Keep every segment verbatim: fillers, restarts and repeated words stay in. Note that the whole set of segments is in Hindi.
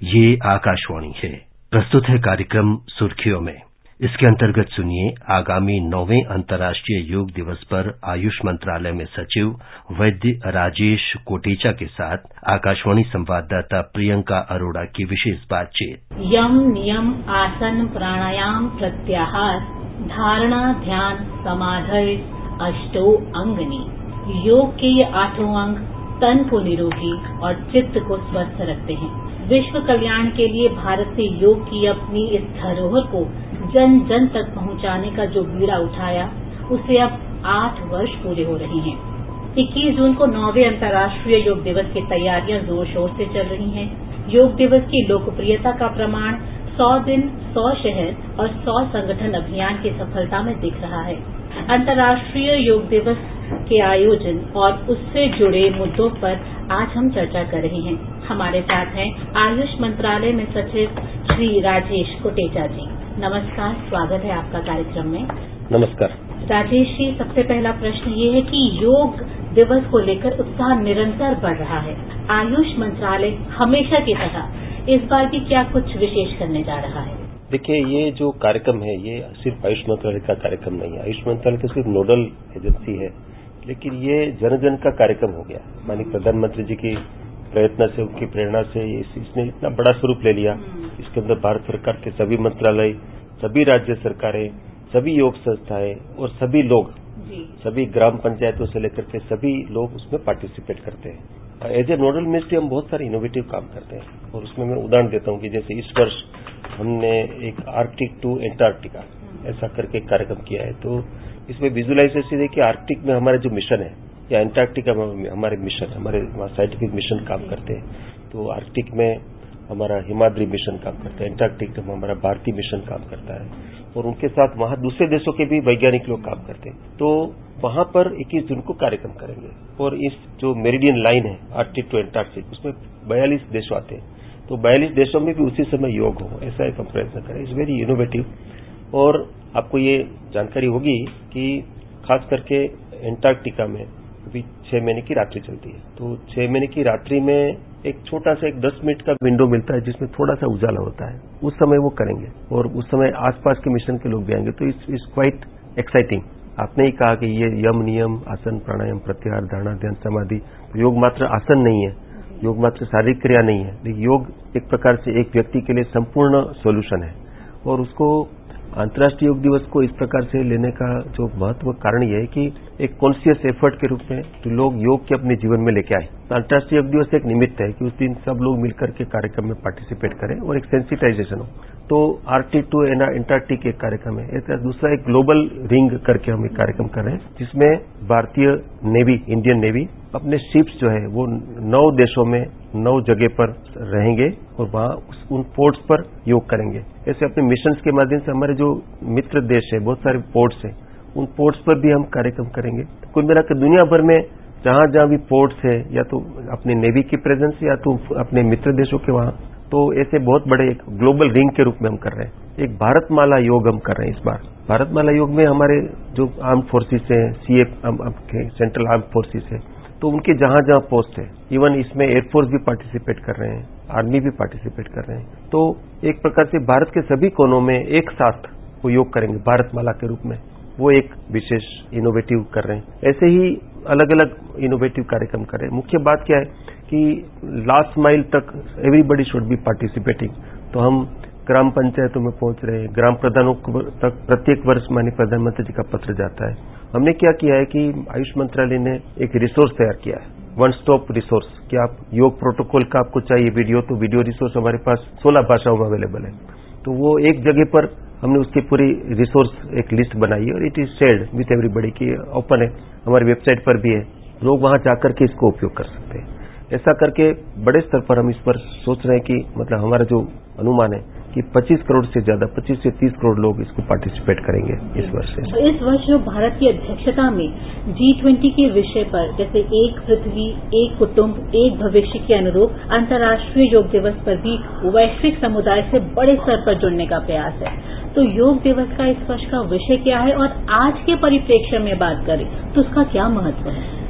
ये आकाशवाणी है। प्रस्तुत है कार्यक्रम सुर्खियों में। इसके अंतर्गत सुनिए आगामी नौवें अंतर्राष्ट्रीय योग दिवस पर आयुष मंत्रालय में सचिव वैद्य राजेश कोटेचा के साथ आकाशवाणी संवाददाता प्रियंका अरोड़ा की विशेष बातचीत। यम नियम आसन प्राणायाम प्रत्याहार धारणा ध्यान समाधि अष्टो अंगनी। योग के ये आठों अंग तन को निरोगी और चित्त को स्वस्थ रखते हैं। विश्व कल्याण के लिए भारत से योग की अपनी इस धरोहर को जन जन तक पहुंचाने का जो बीड़ा उठाया, उसे अब आठ वर्ष पूरे हो रहे हैं। इक्कीस जून को नौवें अंतर्राष्ट्रीय योग दिवस की तैयारियां जोर शोर से चल रही हैं। योग दिवस की लोकप्रियता का प्रमाण सौ दिन सौ शहर और सौ संगठन अभियान की सफलता में दिख रहा है। अंतर्राष्ट्रीय योग दिवस के आयोजन और उससे जुड़े मुद्दों पर आज हम चर्चा कर रहे हैं। हमारे साथ हैं आयुष मंत्रालय में सचिव श्री राजेश कोटेचा जी। नमस्कार, स्वागत है आपका कार्यक्रम में। नमस्कार राजेश जी, सबसे पहला प्रश्न ये है कि योग दिवस को लेकर उत्साह निरंतर बढ़ रहा है। आयुष मंत्रालय हमेशा की तरह इस बार भी क्या कुछ विशेष करने जा रहा है? देखिए, ये जो कार्यक्रम है ये सिर्फ आयुष मंत्रालय का कार्यक्रम नहीं है। आयुष मंत्रालय तो सिर्फ नोडल एजेंसी है, लेकिन ये जन जन का कार्यक्रम हो गया। माननीय प्रधानमंत्री जी की प्रयत्न से, उनकी प्रेरणा से इसने इतना बड़ा स्वरूप ले लिया। इसके अंदर भारत सरकार के सभी मंत्रालय, सभी राज्य सरकारें, सभी योग संस्थाएं और सभी लोग, सभी ग्राम पंचायतों से लेकर के सभी लोग उसमें पार्टिसिपेट करते हैं। एज ए नोडल मिनिस्ट्री हम बहुत सारे इनोवेटिव काम करते हैं और उसमें मैं उदाहरण देता हूं कि जैसे इस वर्ष हमने एक आर्कटिक टू एंटार्क्टिका ऐसा करके कार्यक्रम किया है। तो इसमें विजुअलाइजेशन है कि आर्कटिक में हमारा जो मिशन है या एंटार्क्टिका में हमारे मिशन, हमारे वहाँ साइंटिफिक मिशन काम करते हैं। तो आर्कटिक में हमारा हिमाद्री मिशन काम करता है, एंटार्क्टिक में हमारा भारतीय मिशन काम करता है और उनके साथ वहाँ दूसरे देशों के भी वैज्ञानिक लोग काम करते हैं। तो वहाँ पर इक्कीस जून को कार्यक्रम करेंगे और इस जो मेरिडियन लाइन है आर्कटिक टू एंटार्क्टिक, उसमें बयालीस देश आते हैं। तो बयालीस देशों में भी उसी समय योग हो, ऐसा एक हम प्रयत्न करें। It's very innovative. और आपको ये जानकारी होगी कि खास करके एंटार्क्टिका में अभी छह महीने की रात्रि चलती है। तो छह महीने की रात्रि में एक छोटा सा एक दस मिनट का विंडो मिलता है जिसमें थोड़ा सा उजाला होता है। उस समय वो करेंगे और उस समय आसपास के मिशन के लोग भी आएंगे। तो इट्स इट्स क्वाइट एक्साइटिंग। आपने ही कहा कि ये यम नियम आसन प्राणायाम प्रत्याहार धारणा ध्यान समाधि, योग मात्र आसन नहीं है, योग मात्र शारीरिक क्रिया नहीं है, लेकिन योग एक प्रकार से एक व्यक्ति के लिए संपूर्ण सॉल्यूशन है। और उसको अंतर्राष्ट्रीय योग दिवस को इस प्रकार से लेने का जो महत्व कारण यह है कि एक कॉन्शियस एफर्ट के रूप में जो लोग योग के अपने जीवन में लेके आए। तो अंतर्राष्ट्रीय योग दिवस एक निमित्त है कि उस दिन सब लोग मिलकर के कार्यक्रम में पार्टिसिपेट करें और एक सेंसिटाइजेशन हो। तो आर्कटिक टू एंटार्क्टिक एक कार्यक्रम है। ऐसा दूसरा एक ग्लोबल रिंग करके हम एक कार्यक्रम कर रहे हैं जिसमें भारतीय नेवी, इंडियन नेवी अपने शिप्स जो है वो नौ देशों में नौ जगह पर रहेंगे और वहाँ उन पोर्ट्स पर योग करेंगे। ऐसे अपने मिशंस के माध्यम से हमारे जो मित्र देश है, बहुत सारे पोर्ट्स हैं, उन पोर्ट्स पर भी हम कार्यक्रम करेंगे। कुल मिलाकर दुनिया भर में जहां जहां भी पोर्ट्स है, या तो अपने नेवी की प्रेजेंस या तो अपने मित्र देशों के वहां, तो ऐसे बहुत बड़े एक ग्लोबल रिंग के रूप में हम कर रहे हैं। एक भारतमाला योग हम कर रहे हैं इस बार। भारतमाला योग में हमारे जो आर्म फोर्सेस है, सीएफ सेंट्रल आर्म फोर्सेस है, तो उनके जहां जहां पोस्ट है, इवन इसमें एयरफोर्स भी पार्टिसिपेट कर रहे हैं, आर्मी भी पार्टिसिपेट कर रहे हैं। तो एक प्रकार से भारत के सभी कोनों में एक साथ वो योग करेंगे भारतमाला के रूप में। वो एक विशेष इनोवेटिव कर रहे हैं। ऐसे ही अलग अलग इनोवेटिव कार्यक्रम कर रहे हैं। मुख्य बात क्या है कि लास्ट माइल तक एवरीबडी शुड बी पार्टिसिपेटिंग। तो हम ग्राम पंचायतों में पहुंच रहे हैं, ग्राम प्रधानों तक प्रत्येक वर्ष माननीय प्रधानमंत्री जी का पत्र जाता है। हमने क्या किया है कि आयुष मंत्रालय ने एक रिसोर्स तैयार किया है, वन स्टॉप रिसोर्स। कि आप योग प्रोटोकॉल का आपको चाहिए वीडियो, तो वीडियो रिसोर्स हमारे पास सोलह भाषाओं में अवेलेबल है। तो वो एक जगह पर हमने उसकी पूरी रिसोर्स एक लिस्ट बनाई है और it is shared with everybody की ओपन है, हमारी वेबसाइट पर भी है। लोग वहां जाकर के इसको उपयोग कर सकते हैं। ऐसा करके बड़े स्तर पर हम इस पर सोच रहे हैं कि मतलब हमारा जो अनुमान है कि पच्चीस करोड़ से ज्यादा, पच्चीस से तीस करोड़ लोग इसको पार्टिसिपेट करेंगे इस वर्ष से। तो इस वर्ष जो भारत की अध्यक्षता में जी ट्वेंटी के विषय पर, जैसे एक पृथ्वी एक कुटुंब एक भविष्य के अनुरूप अंतर्राष्ट्रीय योग दिवस पर भी वैश्विक समुदाय से बड़े स्तर पर जुड़ने का प्रयास है। तो योग दिवस का इस वर्ष का विषय क्या है और आज के परिप्रेक्ष्य में बात करें तो उसका क्या महत्व है?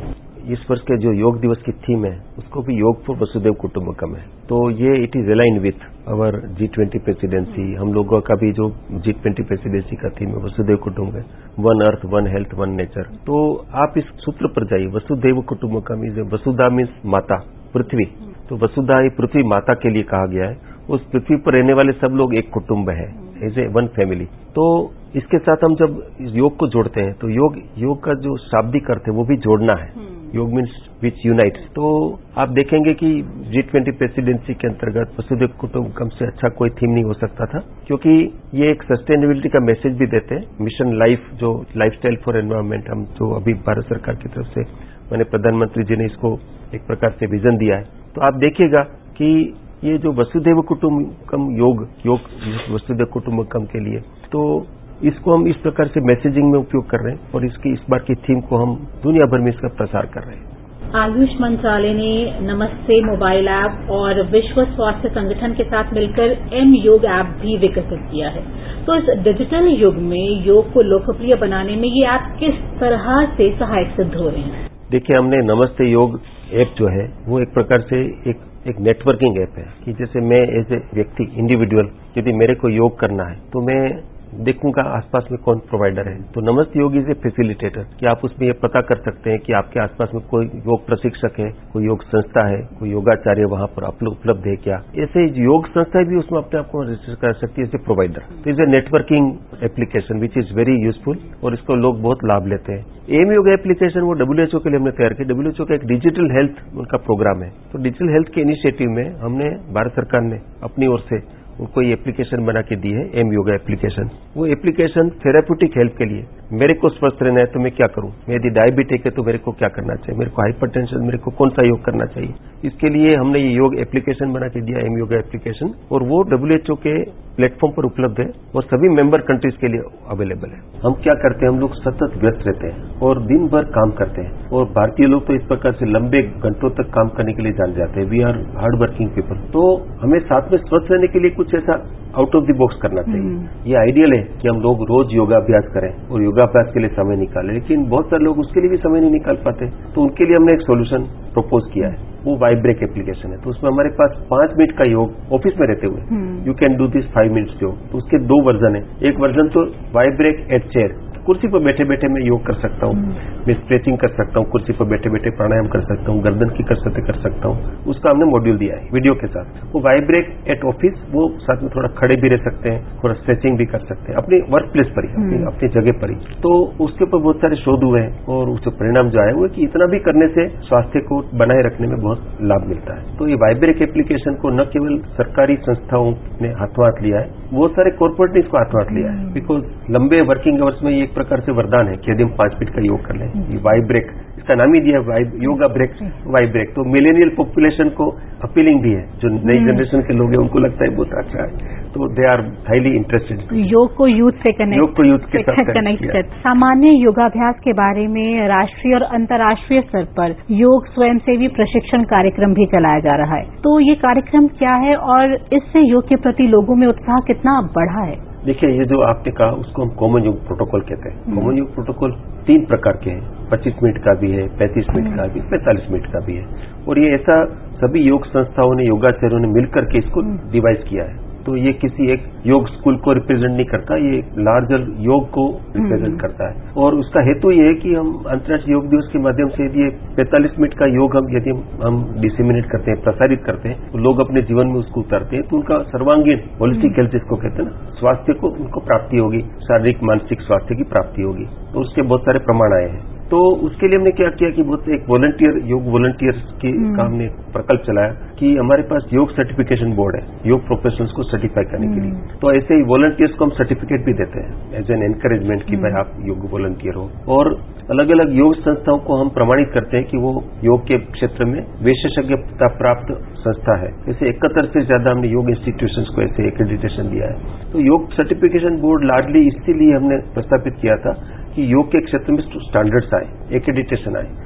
इस वर्ष के जो योग दिवस की थीम है उसको भी योग फॉर वसुधैव कुटुंबकम है। तो ये it is align with our G twenty presidency. हम लोगों का भी जो जी ट्वेंटी प्रेसिडेंसी का थीम है वसुधैव कुटुंब है, one earth one health one nature. तो आप इस सूत्र पर जाइए, वसुधैव कुटुंबकम इज वसुधा मीन्स माता, पृथ्वी। तो वसुधा ये पृथ्वी माता के लिए कहा गया है। उस पृथ्वी पर रहने वाले सब लोग एक कुटुंब है, एज ए वन फैमिली। तो इसके साथ हम जब योग को जोड़ते हैं तो योग योग का जो शाब्दिक अर्थ है वो भी जोड़ना है। योग मीन्स विच यूनाइट। तो आप देखेंगे कि जी ट्वेंटी प्रेसिडेंसी के अंतर्गत वसुधैव कुटुंबकम से अच्छा कोई थीम नहीं हो सकता था, क्योंकि ये एक सस्टेनेबिलिटी का मैसेज भी देते हैं। मिशन लाइफ, जो लाइफस्टाइल फॉर एनवायरमेंट, हम जो अभी भारत सरकार की तरफ से मैंने प्रधानमंत्री जी ने इसको एक प्रकार से विजन दिया है। तो आप देखिएगा कि ये जो वसुधैव कुटुंबकम योग योग वसुधैव कुटुंबकम के लिए, तो इसको हम इस प्रकार से मैसेजिंग में उपयोग कर रहे हैं और इसकी इस बार की थीम को हम दुनिया भर में इसका प्रसार कर रहे हैं। आयुष मंत्रालय ने नमस्ते मोबाइल ऐप और विश्व स्वास्थ्य संगठन के साथ मिलकर एम योग ऐप भी विकसित किया है। तो इस डिजिटल युग में योग को लोकप्रिय बनाने में ये ऐप किस तरह से सहायक सिद्ध हो रहे हैं? देखिए, हमने नमस्ते योग ऐप जो है वो एक प्रकार से एक एक नेटवर्किंग ऐप है कि जैसे मैं एज ए व्यक्ति इंडिविजुअल यदि मेरे को योग करना है तो मैं देखूंगा आसपास में कौन प्रोवाइडर है। तो नमस्ते योग इज ए फैसिलिटेटर कि आप उसमें ये पता कर सकते हैं कि आपके आसपास में कोई योग प्रशिक्षक है, कोई योग संस्था है, कोई योगाचार्य वहां पर उपलब्ध है क्या। ऐसे योग संस्थाएं भी उसमें अपने आप को रजिस्टर कर सकती है एज ए प्रोवाइडर। तो is a networking application which is very useful और इसको लोग बहुत लाभ लेते हैं। एम योग एप्लीकेशन वो डब्ल्यूएचओ के लिए हमने तैयार किया। डब्ल्यूएचओ का एक डिजिटल हेल्थ उनका प्रोग्राम है। तो डिजिटल हेल्थ के इनिशिएटिव में हमने भारत सरकार ने अपनी ओर से उनको ये एप्लीकेशन बना के दी है, एम योगा एप्लीकेशन। वो एप्लीकेशन थेराप्यूटिक हेल्थ के लिए, मेरे को स्वस्थ रहना है तो मैं क्या करूं, मैं यदि डायबिटिक है तो मेरे को क्या करना चाहिए, मेरे को हाइपरटेंशन, मेरे को कौन सा योग करना चाहिए, इसके लिए हमने ये योग एप्लीकेशन बना के दिया, एम योगा एप्लीकेशन। और वो डब्ल्यूएचओ के प्लेटफॉर्म पर उपलब्ध है और सभी मेंबर कंट्रीज के लिए अवेलेबल है। हम क्या करते हैं, हम लोग सतत व्यस्त रहते हैं और दिन भर काम करते हैं और भारतीय लोग तो इस प्रकार से लंबे घंटों तक काम करने के लिए जान जाते हैं। We are hard working people. तो हमें साथ में स्वस्थ रहने के लिए कुछ ऐसा आउट ऑफ द बॉक्स करना चाहिए। ये आइडियल है कि हम लोग रोज योगाभ्यास करें और योगाभ्यास के लिए समय निकालें, लेकिन बहुत सारे लोग उसके लिए भी समय नहीं निकाल पाते। तो उनके लिए हमने एक सोल्यूशन प्रपोज किया है, वो वाइब्रेक एप्लीकेशन है। तो उसमें हमारे पास पांच मिनट का योग ऑफिस में रहते हुए, you can do this five minutes योग। तो उसके दो वर्जन है। एक वर्जन तो वाइब्रेक एट चेयर, कुर्सी पर बैठे बैठे मैं योग कर सकता हूँ, मैं स्ट्रेचिंग कर सकता हूँ, कुर्सी पर बैठे बैठे प्राणायाम कर सकता हूँ, गर्दन की कसरतें कर सकता हूँ। उसका हमने मॉड्यूल दिया है वीडियो के साथ। वो वाइब्रेक एट ऑफिस, वो साथ में थोड़ा खड़े भी रह सकते हैं, थोड़ा स्ट्रेचिंग भी कर सकते हैं अपने वर्क प्लेस पर ही, अपनी, अपनी जगह पर ही। तो उसके ऊपर बहुत सारे शोध हुए हैं और उससे परिणाम जो आए हुए कि इतना भी करने से स्वास्थ्य को बनाए रखने में बहुत लाभ मिलता है। तो ये वाइब्रेक एप्लीकेशन को न केवल सरकारी संस्थाओं ने हाथों हाथ लिया है, बहुत सारे कॉर्पोरेट ने इसको हाथों हाथ लिया है। बिकॉज लंबे वर्किंग आवर्स में ये एक प्रकार से वरदान है कि यदि हम पांच मिनट का योग कर लें, ये वाइब्रेक, इसका नाम ही दिया है योगा ब्रेक, वाइब्रेक। तो मिलेनियल पॉपुलेशन को अपीलिंग भी है, जो नई जनरेशन के लोग हैं उनको लगता है बहुत अच्छा है। तो दे आर हाईली इंटरेस्टेड। योग को यूथ से कनेक्ट योग को यूथ के साथ कनेक्ट कर। सामान्य योगाभ्यास के बारे में राष्ट्रीय और अंतर्राष्ट्रीय स्तर पर योग स्वयंसेवी प्रशिक्षण कार्यक्रम भी चलाया जा रहा है। तो ये कार्यक्रम क्या है और इससे योग के प्रति लोगों में उत्साह कितना बढ़ा है? देखिए, ये जो आपने कहा उसको हम कॉमन योग प्रोटोकॉल कहते हैं। कॉमन योग प्रोटोकॉल तीन प्रकार के हैं, पच्चीस मिनट का भी है, पैंतीस मिनट का भी, पैंतालीस मिनट का भी है। और ये ऐसा सभी योग संस्थाओं ने, योगाचार्यों ने मिलकर के इसको डिवाइस किया है। तो ये किसी एक योग स्कूल को रिप्रेजेंट नहीं करता, ये एक लार्जर योग को रिप्रेजेंट करता है। और उसका हेतु ये है कि हम अंतर्राष्ट्रीय योग दिवस के माध्यम से यदि पैंतालीस मिनट का योग हम यदि हम डिसेमिनेट करते हैं, प्रसारित करते हैं, तो लोग अपने जीवन में उसको उतारते हैं, तो उनका सर्वांगीण होलिस्टिक हेल्थ जिसको कहते हैं ना, स्वास्थ्य को उनको प्राप्ति होगी, शारीरिक मानसिक स्वास्थ्य की प्राप्ति होगी। तो उसके बहुत सारे प्रमाण आए हैं। तो उसके लिए हमने क्या किया कि बहुत एक वॉलंटियर योग वॉलंटियर्स के का हमने प्रकल्प चलाया कि हमारे पास योग सर्टिफिकेशन बोर्ड है, योग प्रोफेशनल्स को सर्टिफाई करने के लिए। तो ऐसे ही वॉलंटियर्स को हम सर्टिफिकेट भी देते हैं एज एन एनकरेजमेंट कि भाई आप योग वॉलंटियर हो। और अलग अलग योग संस्थाओं को हम प्रमाणित करते हैं कि वो योग के क्षेत्र में विशेषज्ञता प्राप्त संस्था है। जैसे इकहत्तर से ज्यादा हमने योग इंस्टीट्यूशंस को ऐसे एक्रेडिटेशन दिया है। तो योग सर्टिफिकेशन बोर्ड लाडली इसीलिए हमने प्रस्तापित किया था कि योग के क्षेत्र में स्टैंडर्ड्स आए, एक्रेडिटेशन आए।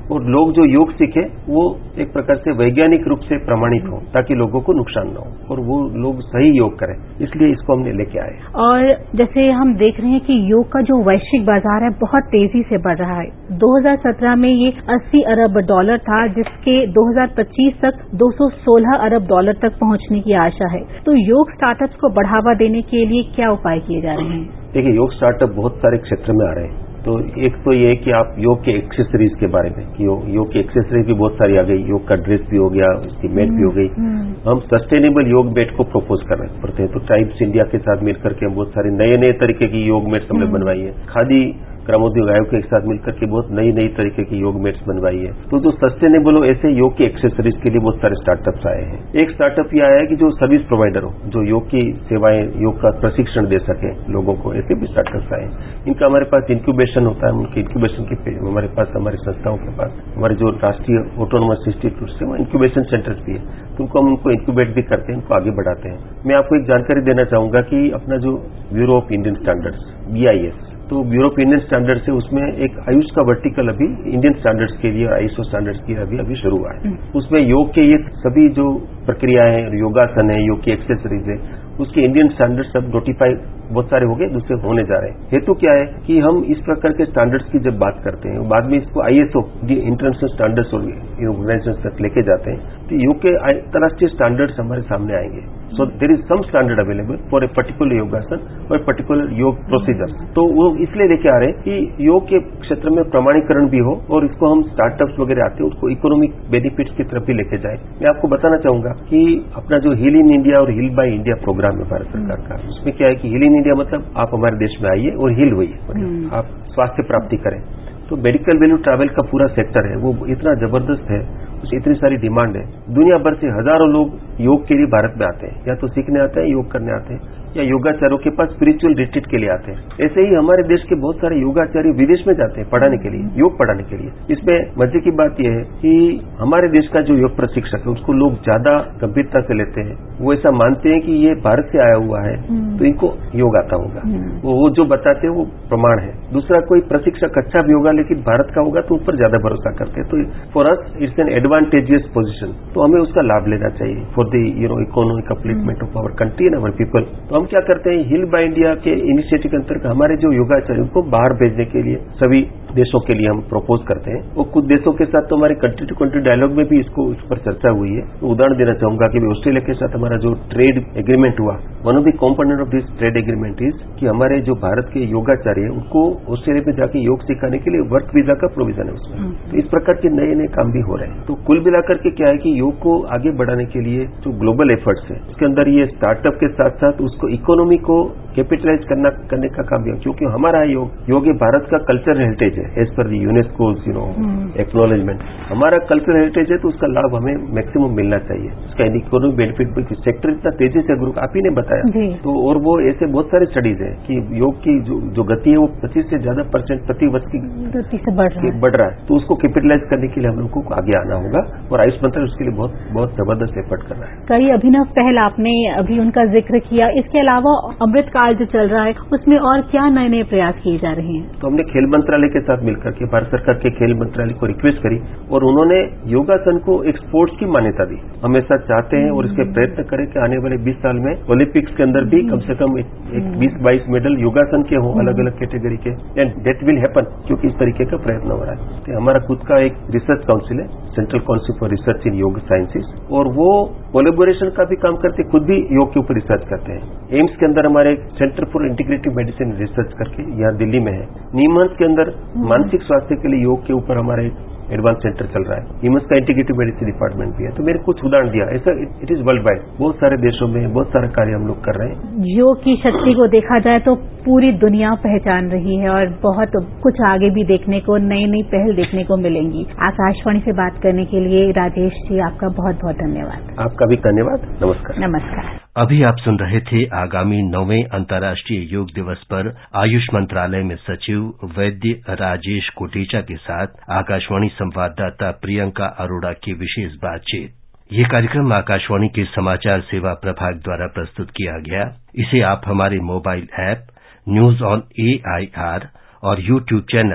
और लोग जो योग सीखे वो एक प्रकार से वैज्ञानिक रूप से प्रमाणित हो, ताकि लोगों को नुकसान न हो और वो लोग सही योग करें, इसलिए इसको हमने लेके आए। और जैसे हम देख रहे हैं कि योग का जो वैश्विक बाजार है बहुत तेजी से बढ़ रहा है। दो हज़ार सत्रह में ये अस्सी अरब डॉलर था, जिसके दो हज़ार पच्चीस तक दो सौ सोलह अरब डॉलर तक पहुंचने की आशा है। तो योग स्टार्टअप्स को बढ़ावा देने के लिए क्या उपाय किए जा रहे हैं? देखिए, योग स्टार्टअप बहुत सारे क्षेत्र में आ रहे हैं। तो एक तो ये है कि आप योग के एक्सेसरीज के बारे में, कि योग, योग की एक्सेसरीज भी बहुत सारी आ गई। योग का ड्रेस भी हो गया, उसकी मैट भी हो गई। हम सस्टेनेबल योग मैट को प्रपोज कर रहे पड़ते हैं। तो ट्राइब्स इंडिया के साथ मिलकर के हम बहुत सारे नए नए तरीके की योग मैट्स हमने बनवाई है। खादी ग्रामोद्योग आयोग के साथ मिलकर के बहुत नई नई तरीके की योग मैट्स बनवाई है। तो जो सस्टेनेबल हो, ऐसे योग की एक्सेसरीज के लिए बहुत सारे स्टार्टअप्स आए हैं। एक स्टार्टअप ये आया है कि जो सर्विस प्रोवाइडर हो, जो योग की सेवाएं, योग का प्रशिक्षण दे सके लोगों को, ऐसे भी स्टार्टअप्स आए हैं। इनका हमारे पास इंक्यूबेशन होता है। उनके इंक्यूबेशन के हमारे पास, हमारी संस्थाओं के पास, हमारे जो राष्ट्रीय ऑटोनोमस इंस्टीट्यूट है, वो इंक्यूबेशन सेंटर्स भी है। तो उनको हम उनको इंक्यूबेट भी करते हैं, उनको आगे बढ़ाते हैं। मैं आपको एक जानकारी देना चाहूंगा कि अपना जो Bureau of Indian Standards, B I S, तो ब्यूरो ऑफ इंडियन स्टैंडर्ड्स है, उसमें एक आयुष का वर्टिकल अभी इंडियन स्टैंडर्ड्स के लिए, आईएसओ स्टैंडर्ड्स के लिए अभी अभी शुरू हुआ है। उसमें योग के ये सभी जो प्रक्रियाएं हैं, योगासन है, योग की एक्सेसरीज है, उसके इंडियन स्टैंडर्ड्स सब नोटिफाई बहुत सारे हो गए, दूसरे होने जा रहे हैं। हेतु क्या है कि हम इस प्रकार के स्टैंडर्ड्स की जब बात करते हैं, बाद में इसको आईएसओ, इंटरनेशनल स्टैंडर्ड्स ऑर्गेनाइजेशन तक लेके जाते हैं, तो योग के अंतर्राष्ट्रीय स्टैंडर्ड्स हमारे सामने आएंगे। So there is some standard available for a particular योगासन और पर्टिकुलर योग प्रोसीजर। तो वो इसलिए लेके आ रहे हैं कि योग के क्षेत्र में प्रमाणीकरण भी हो और इसको हम स्टार्टअप्स वगैरह आते हैं उसको इकोनॉमिक बेनिफिट्स की तरफ भी लेके जाए। मैं आपको बताना चाहूंगा कि अपना जो हील इन इंडिया और हील बाय इंडिया प्रोग्राम है भारत सरकार का, उसमें क्या है कि हील इन इंडिया मतलब आप हमारे देश में आइए और हील होइए, आप स्वास्थ्य प्राप्ति करें। तो मेडिकल वैल्यू ट्रैवल का पूरा सेक्टर है, वो इतना जबरदस्त है, उसकी इतनी सारी डिमांड है। दुनिया भर से हजारों लोग योग के लिए भारत में आते हैं, या तो सीखने आते हैं, योग करने आते हैं, या योगाचार्यों के पास स्पिरिचुअल रिट्रीट के लिए आते हैं। ऐसे ही हमारे देश के बहुत सारे योगाचार्य विदेश में जाते हैं पढ़ाने के लिए, योग पढ़ाने के लिए। इसमें मजे की बात यह है कि हमारे देश का जो योग प्रशिक्षक है उसको लोग ज्यादा गंभीरता से लेते हैं। वो ऐसा मानते हैं कि ये भारत से आया हुआ है तो इनको योग आता होगा, वो जो बताते हैं वो प्रमाण है। दूसरा, कोई प्रशिक्षक अच्छा भी होगा लेकिन भारत का होगा तो उस पर ज्यादा भरोसा करते हैं। तो for us it's an advantageous position, तो हमें उसका लाभ लेना चाहिए for the you know economic upliftment of our country and our people. तो हम क्या करते हैं, हील बाय इंडिया के इनिशिएटिव के अंतर्गत हमारे जो योगाचार्य उनको बाहर भेजने के लिए सभी देशों के लिए हम प्रपोज करते हैं। और कुछ देशों के साथ तो हमारे कंट्री टू कंट्री डायलॉग में भी इसको इस पर चर्चा हुई है। तो उदाहरण देना चाहूंगा कि ऑस्ट्रेलिया के साथ हमारा जो ट्रेड एग्रीमेंट हुआ, one of the component of this trade agreement is कि हमारे जो भारत के योगाचार्य है उनको ऑस्ट्रेलिया में जाके योग सिखाने के लिए वर्क वीजा का प्रोविजन है उसमें। तो इस प्रकार के नए नए काम भी हो रहे हैं। तो कुल मिलाकर के क्या है कि योग को आगे बढ़ाने के लिए जो ग्लोबल एफर्ट्स है उसके अंदर ये स्टार्टअप के साथ साथ उसको इकोनॉमी को कैपिटलाइज करना करने का काम भी है, क्योंकि हमारा योग योग भारत का कल्चरल हेरिटेज है as per UNESCO you know acknowledgement. हमारा कल्चरल हेरिटेज है तो उसका लाभ हमें मैक्सिमम मिलना चाहिए। उसका इकोनॉमिक बेनिफिट सेक्टर इतना तेजी से ग्रो, आप ही ने बताया तो, और वो ऐसे बहुत सारे स्टडीज है कि योग की जो, जो गति है वो पच्चीस से ज्यादा परसेंट प्रति वर्ष की गति से बढ़ रहा है। बढ़ रहा है। तो उसको कैपिटलाइज करने के लिए हम लोगों को आगे आना होगा और आयुष मंत्रालय उसके लिए बहुत बहुत जबरदस्त एफर्ट कर रहा है। कई अभिनव पहल आपने अभी उनका जिक्र किया, इसके अलावा अमृत काल जो चल रहा है उसमें और क्या नए नए प्रयास किए जा रहे हैं? तो हमने खेल मंत्रालय के साथ मिलकर के भारत सरकार के खेल मंत्रालय को रिक्वेस्ट करी और उन्होंने योगासन को एक स्पोर्ट्स की मान्यता दी। हम ऐसा चाहते हैं और इसके प्रयत्न करें कि आने वाले बीस साल में ओलंपिक्स के अंदर भी कम से कम एक बीस बाईस मेडल योगासन के हों, अलग अलग कैटेगरी के, एंड दैट विल हैपन, क्योंकि इस तरीके का प्रयत्न हो रहा है। तो हमारा खुद का एक रिसर्च काउंसिल है, central council for research in yoga sciences, और वो कोलेबोरेशन का भी काम करते, खुद भी योग के ऊपर रिसर्च करते हैं। एम्स के अंदर हमारे centre for integrative medicine research करके यहाँ दिल्ली में है। नीमच के अंदर मानसिक स्वास्थ्य के लिए योग के ऊपर हमारे एडवांस सेंटर चल रहा है। नीमच का इंटीग्रेटिव मेडिसिन डिपार्टमेंट भी है। तो मेरे कुछ उदाहरण दिया, ऐसा इट इज वर्ल्ड वाइड, बहुत सारे देशों में बहुत सारा कार्य हम लोग कर रहे हैं। योग की शक्ति को देखा जाए तो पूरी दुनिया पहचान रही है और बहुत कुछ आगे भी देखने को, नई नई पहल देखने को मिलेंगी। आकाशवाणी से बात करने के लिए राजेश जी आपका बहुत बहुत धन्यवाद। आपका भी धन्यवाद। नमस्कार। नमस्कार। अभी आप सुन रहे थे आगामी नौवें अंतर्राष्ट्रीय योग दिवस पर आयुष मंत्रालय में सचिव वैद्य राजेश कोटेचा के साथ आकाशवाणी संवाददाता प्रियंका अरोड़ा की विशेष बातचीत। ये कार्यक्रम आकाशवाणी के समाचार सेवा प्रभाग द्वारा प्रस्तुत किया गया। इसे आप हमारे mobile app news on A I R और YouTube channel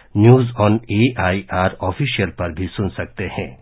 news on A I R official पर भी सुन सकते हैं।